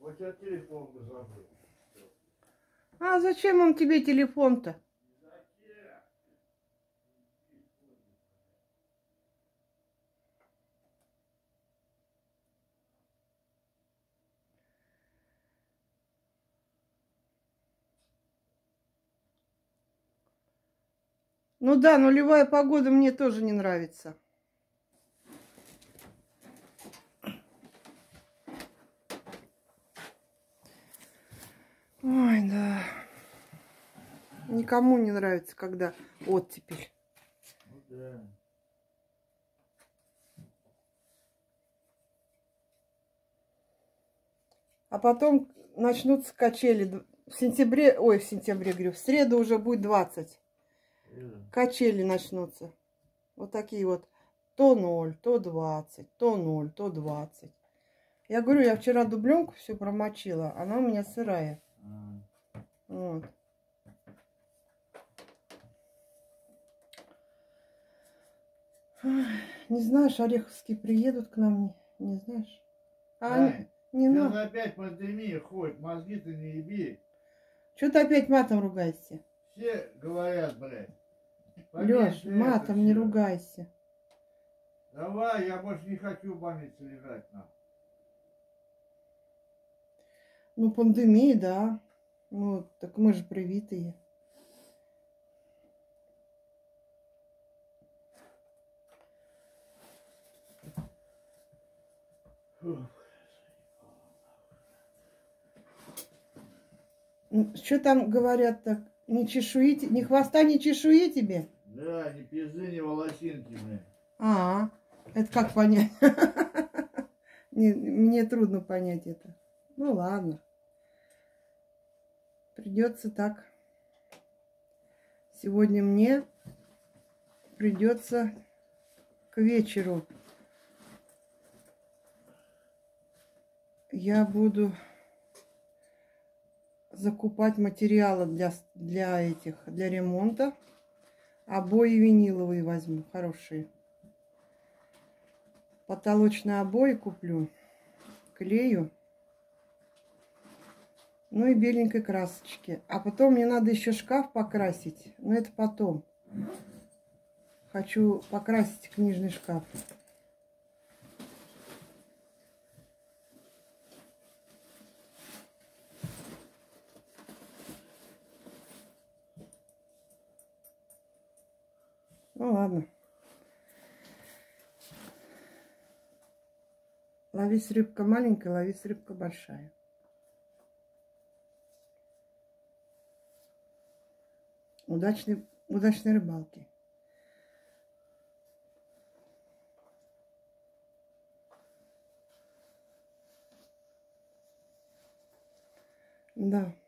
Вот я телефон бы забыл. А зачем он тебе телефон-то? Ну да, нулевая погода мне тоже не нравится. Ой, да. Никому не нравится, когда оттепель. Ну да. А потом начнутся качели. В сентябре, ой, в сентябре, говорю, в среду уже будет 20. Качели начнутся. Вот такие вот. То 0, то 20, то 0, то 20. Я говорю, я вчера дубленку всю промочила. Она у меня сырая. Вот. Не знаешь, Ореховские приедут к нам, не знаешь? Ай, не сейчас надо. опять пандемия ходит, мозги-то не еби. Что ты опять матом ругаешься? Все говорят, блядь. Лёш, поменьше матом это не всё. ругайся. Давай, я больше не хочу в больнице лежать нам. Ну, пандемия, да. Ну, так мы же привитые. Что там говорят так? Не чешуи, ни хвоста, ни чешуи тебе? Да, ни пизды, ни волосинки, блин. Это как понять? Мне трудно понять это. Ну ладно. Придется так. Сегодня мне придется к вечеру. Я буду закупать материалы для ремонта. Обои виниловые возьму, хорошие. Потолочные обои куплю. Клею. Ну и беленькой красочки. А потом мне надо еще шкаф покрасить. Но это потом. Хочу покрасить книжный шкаф. Ну ладно. Ловись рыбка маленькая, ловись рыбка большая. Удачной рыбалки. Да.